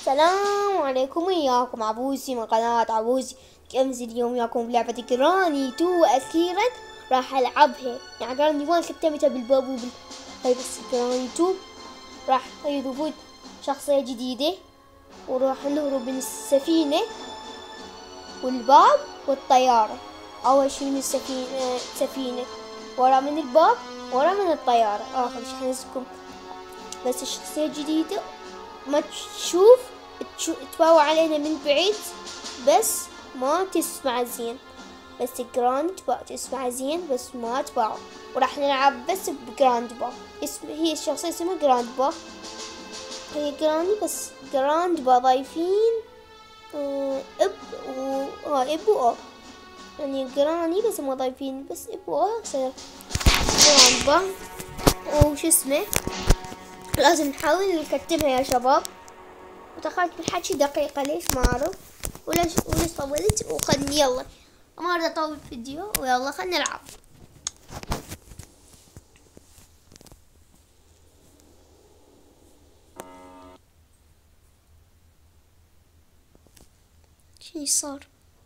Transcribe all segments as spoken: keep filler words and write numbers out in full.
السلام عليكم، وياكم عبوسي من قناة عبوسي جيمز. اليوم وياكم بلعبة جراني تو. أخيرا راح ألعبها. يعني جراني وان ختمتها بالباب وبال هاي، بس جراني تو راح يضيفون شخصية جديدة وراح نهرب من السفينة والباب والطيارة. أول شي من السفينة سفينة ورا من الباب ورا من الطيارة. آخر شي حنزلكم بس الشخصية الجديدة ما تشوف تباوع علينا من بعيد، بس ما تسمع زين. بس جراند با تسمع زين بس ما تباوع. وراح نلعب بس بجراند با. اسم هي الشخصية اسمها جراند با. هي جراندي بس جراند با ضايفين اه اب و اه اب و اه يعني جراني بس ما ضايفين بس اب و اه صار جراند با. وش اسمه لازم نحاول نكتبها يا شباب. ودخلت بالحكي دقيقة، ليش ما أعرف وليش وليش طولت. وخلني يلا ما أريد أطول فيديو، ويلا خلنا نلعب. شنو صار؟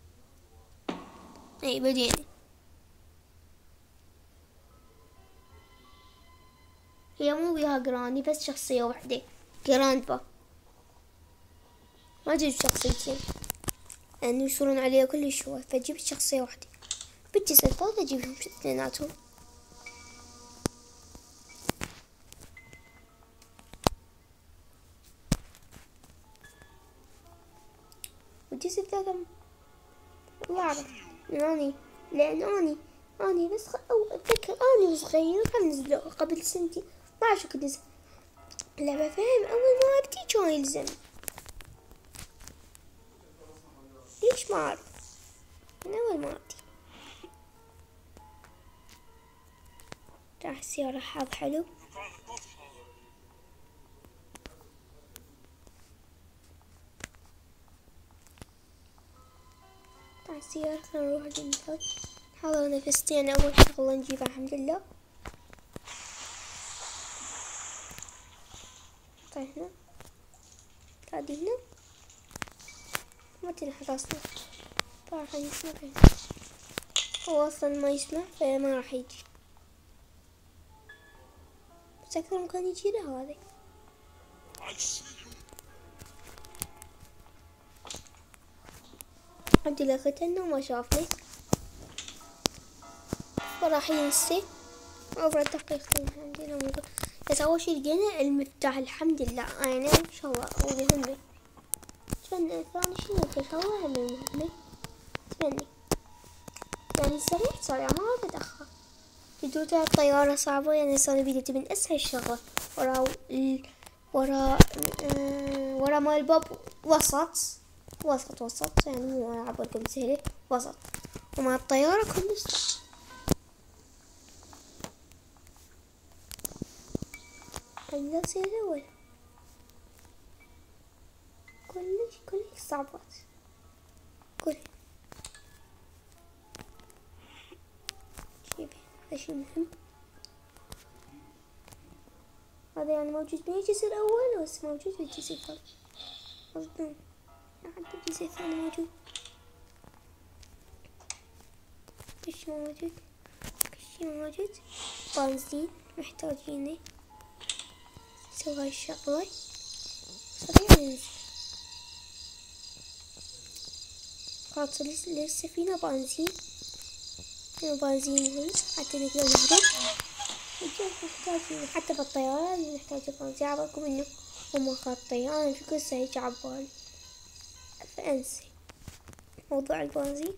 اي بدينا. هي مو بيها جراني بس شخصية واحدة، جراند با. ما جبت شخصيتين لأنه يصيرون عليها كل شوي، فجبت شخصية واحدة. بدي سلطات أجيبهم اثنيناتهم. بدي سلطات والله أعرف أني لأن أني أني بس خ... أو أتذكر أني وصغير كان نزلوا قبل سنتين ما أعرف شو كنت نزل اللعبة. فاهم أول ما أبدي كان يلزم، ليش ما أعرف من أول ما أبدي. راح السيارة حظ حلو. راح السيارة خلينا نروح المثال. نحضر نفستين أول شغلة نجيبها الحمد لله. طيب هنا تعدي هنا ما تنحى راسنا، فراح يسمع هنا. هو أصلا ما يسمع فما راح يجي، بس أكثر مكان يجي له هذا. الحمد لله ختنا وما شافني فراح ينسي. أفضل دقيقتين الحمد لله موجود. بس أول شي لقينا المفتاح الحمد لله. يعني إن شاء الله ومهمة. أتمنى ثاني شي نلقى شغلة هم مهمة. أتمنى يعني سريع سريع ما بتأخر. جدود الطيارة صعبة يعني صار بيدي من أسهل الشغلة. ورا ال... ورا اه... ورا مال الباب وسط وسط وسط يعني مو عبالكم سهلة وسط. ومع الطيارة كلش صعب. خلينا نصير الأول. كلش كلش صعبات كل شي. هذا شي مهم. هذا يعني موجود بالجزء الأول بس موجود بالجزء الثاني. مصدوم حتى الجزء الثاني موجود. كل شي موجود كل شي موجود. بنزين محتاجينه. نسوي هاي الشغلة سريع ننزل. خاطر للسفينة بنزين بنزين حتى نقدر نهرب. محتاجين حتى بالطيارة نحتاج بنزين. عبالكم انه هم خاطين انا في كل هيك عبالي فانسي موضوع البنزين.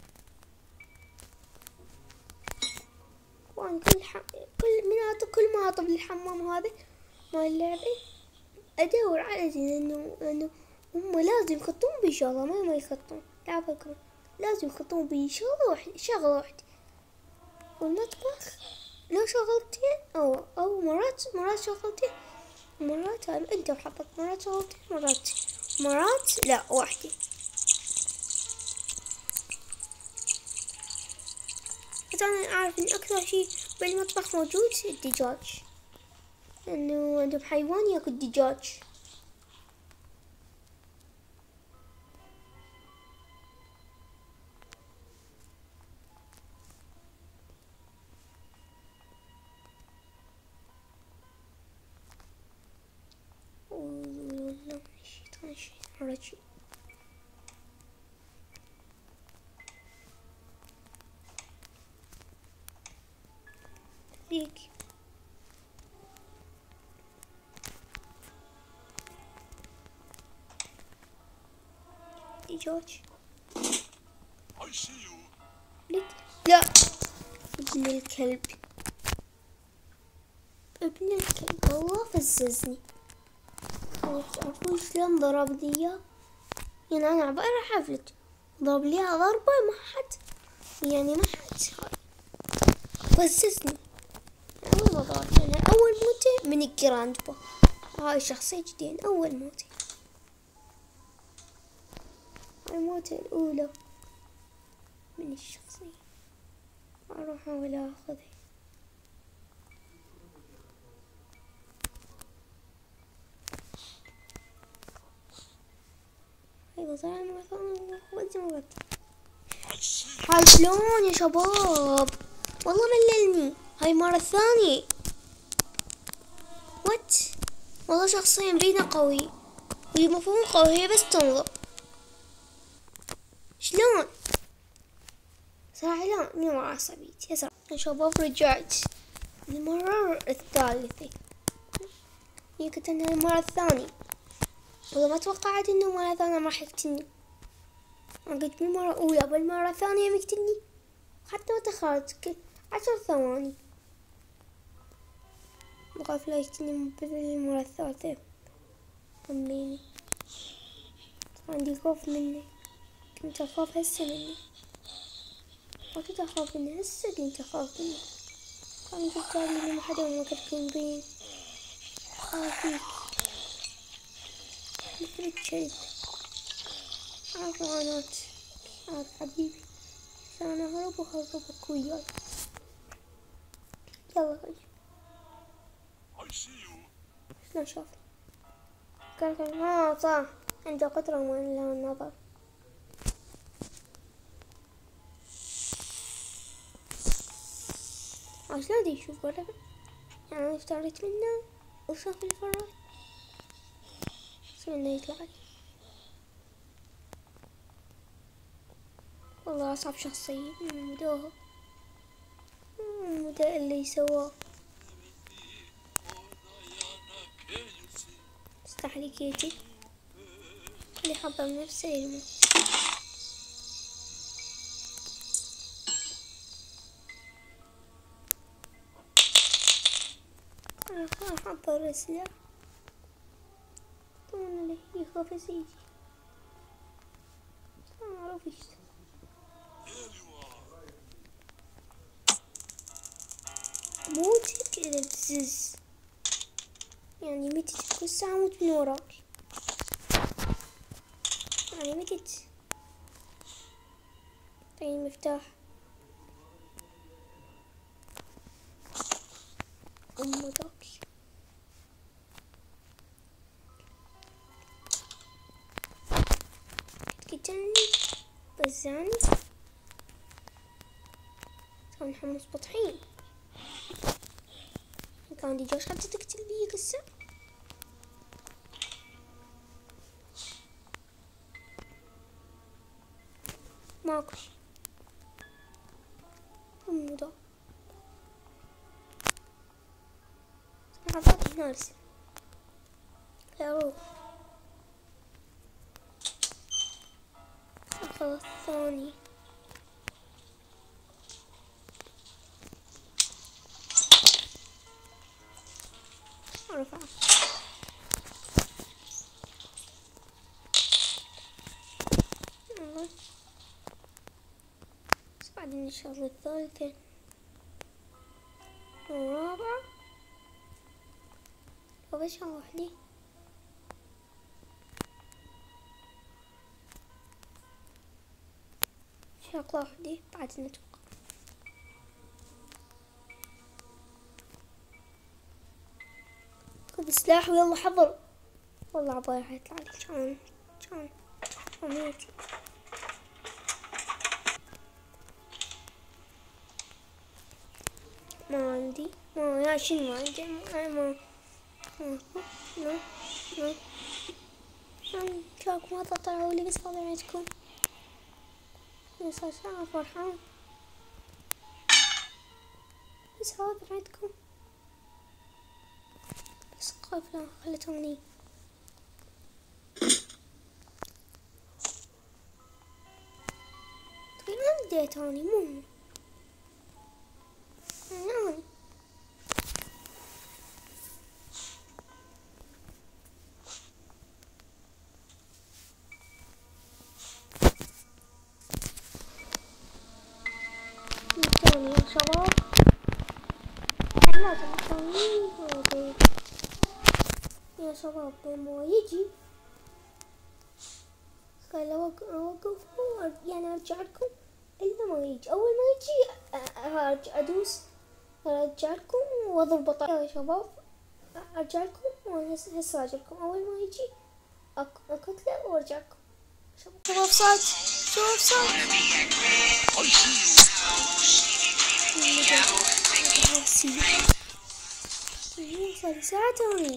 وان كل ح... كل مناطق كل ما اطب للحمام هذا مال اللعبة ادور على زين انه انه هم لازم يخطون بشغلة ما ما يخطون. لعبكم لازم يخطون بشغلة واحدة شغلة واحدة. والمطبخ لو شغلتين او او مرات مرات شغلتين مرات انت وحظك. مرات شغلتين مرات مرات لا واحدة. بس انا اعرف ان اكثر شيء بالمطبخ موجود الدجاج، لانه عندهم حيوان ياكل دجاج. ماشي رجي. ذيك دجاج. لا ابن الكلب، ابن الكلب والله فززني. تعرفون شلون ضرب لي اياه؟ يعني انا عبالي حفلة ضرب لي اياها ضربة ما حد، يعني ما حد فززني. اول ما ضربت انا اول موتة من الجراند با، هاي شخصية جديدة. اول موتة، هاي الموتة الاولى من الشخصية. اروح احاول اخذها. ايوه طلع مرة ثانية وانت مرة. هاي شلون يا شباب؟ والله مللني. هاي مرة ثانية. وات؟ والله شخصيا بينا قوي، وهي مفهوم قوي، هي بس تنظر. شلون؟ صراحة لا من ورا عصبيتي يا صراحة. يا شباب رجعت المرة الثالثة. هي كنت انها المرة الثانية، والله ما توقعت انه مرة ثانية ما راح يقتلني. انا قلت بالمرة الاولى بالمرة الثانية يقتلني، حتى ما تخيلت عشر ثواني. بخاف لا يقتلني بالمرة الثالثة. أميني عندي خوف منه، كنت أخاف هسه منه، ما كنت أخاف منه هسه كنت أخاف منه. كان قلت لي ما حدا ما كنتم بين خافيك مثل الكلب. عارف معاناة، عارف حبيبي، عشان أهرب وأهربك وياي. يلا خلي شلون شاف كان كان ها صح عنده قدرة من النظر. عشان دي يشوف ولا يعني أنا اشتريت منه وشاف الفرات بس منه يطلع لي. والله أصعب شخصية مدوها مدى اللي سواه. استحليكيتي اللي حضر نفسه يموت. أنا أحضر السلاح طبعا اللي يخاف يجي ما أعرف إيش موت كذا بزز، يعني متت كل ساعة موت من وراك، يعني متت. طيب المفتاح أم ذاك قتلني بزاني. كان محمد بطحين كان دي جوش حتى تقتل بي قصة. ماكو أم ذاك عطاك ناس لا روح. أخذ الثاني رفع بس بعدين الشغلة الثالثة والرابعة وبس وحدي. شغلة وحدي بعدين نتوقع. خذ سلاح ويلا حضر. والله عبالي حيطلع لي كان كان أموت. ما عندي ما يا شنو ما عندي ما ما ما ما ما شاكو ما تطلعوا لي بس هذا عندكم. بس عشان فرحان بس هذا عندكم. بس قافلة خلتوني طيب ما بديتوني مو يعني توني يا شباب لازم توني يا شباب لما يجي قال اوقف يعني ارجع لكم الا ما يجي. اول ما يجي ارجع ادوس ارجع لكم واضرب يا شباب ارجع لكم وهسه راجع لكم. اول ما يجي اقتله وارجع لكم. شباب صوت شوف صوت صار لي ساعة توني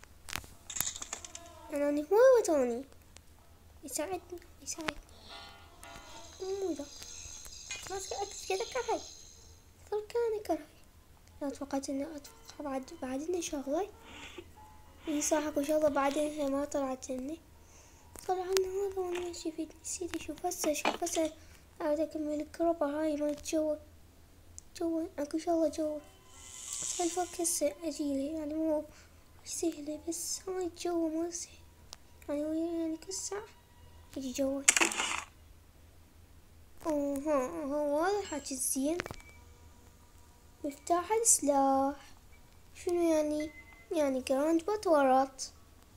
انا اني مرة توني يساعدني يساعدني مو ذا ماسكة اكس كذا كرهي صار كان كرهي. لا توقعت اني اتوقع بعد بعد اني شغلة هي صاحب وشغلة بعدين هي ما طلعت اني طلع عنا هذا وانا ماشي في نسيت اشوف هسه اشوف هسه اقعد اكمل الكربة هاي مالت جوا جوا اكو شغلة جوا سالفة هسه اجيلي يعني مو سهلة بس هاي جوا مو سهل يعني يعني كل ساعة يجي جوا. اوه هو هذا الحكي الزين مفتاح السلاح شنو يعني يعني جراند بتورط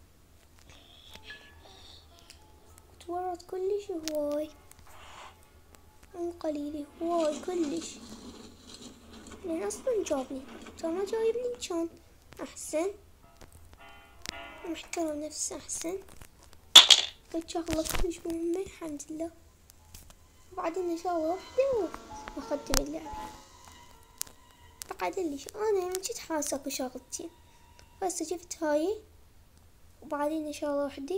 تورط كلش هواي مو قليل هواي كلش لان اصلا جابني كان ما جايبني كان احسن محترم نفسه احسن قلت شغلة كلش مهمة الحمد لله. وبعدين شغلة واحدة واختم اللعبة بعد اللي انا يعني كنت حاسة اكو شغلتين بس جبت هاي وبعدين شغلة واحدة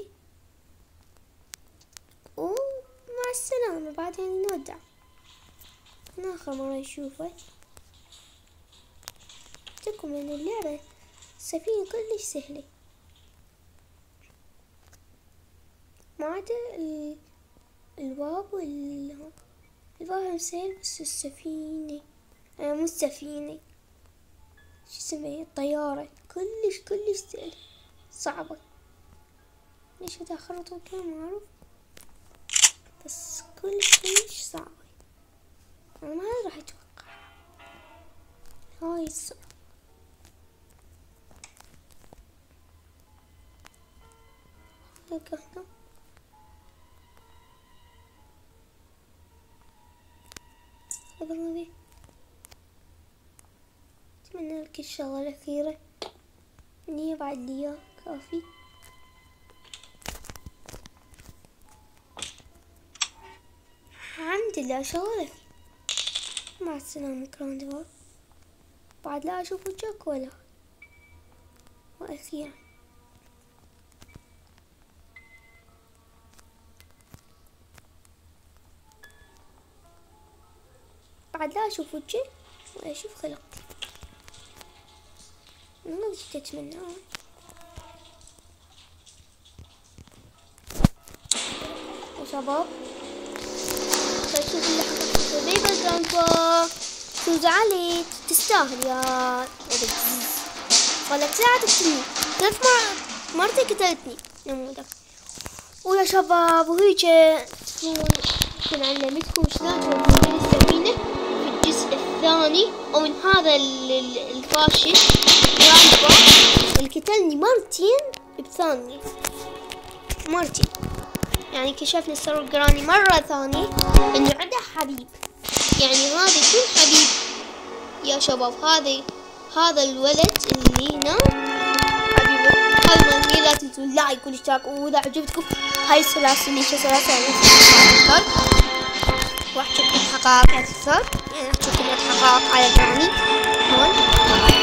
ومع السلامة بعدين نودع من اخر مرة نشوفه. قلتلكم ان اللعبة السفينة كلش سهلة ما عدا ال... الباب وال الباب سهل بس السفينة آه مو السفينة شو اسمها الطيارة كلش كلش سهل صعبة. ليش اتأخرت كذا ما اعرف بس كلش كلش صعبة انا ما راح اتوقع هاي الصعبة. هيك هنا هذا ذي اتمنى لك الشغلة الأخيرة من هي بعد لي كافي. الحمد لله شغلة مع السلامة كراند بعد لا أشوف وجهك ولا. وأخيرا بعد لا أشوف وجهي ولا أشوف خلقتي والله وش تتمنى. يا شباب فشوف اللحظة حبيبة جرانبا شو زعلت تستاهل يا ابن خلك ساعة تقتلني ثلاث مرات مرتي قتلتني نموذج. ويا شباب وهيك تكون علمتكم شلون تركبون السفينة في الجزء الثاني ومن هذا الفاشل جرانبا اللي قتلني مرتين بثانية مرتين يعني كشفنا سر الجراني مرة ثانية انه عنده حبيب يعني هذا يكون حبيب يا شباب. هذا هذا الولد اللي هنا حبيبه. هذا من لا تنسوا لايك والاشتراك واذا عجبتكم هاي السلاسل سلاسل راح تشوفون حقائق اكثر يعني راح تشوفون حقائق على الجراني هون.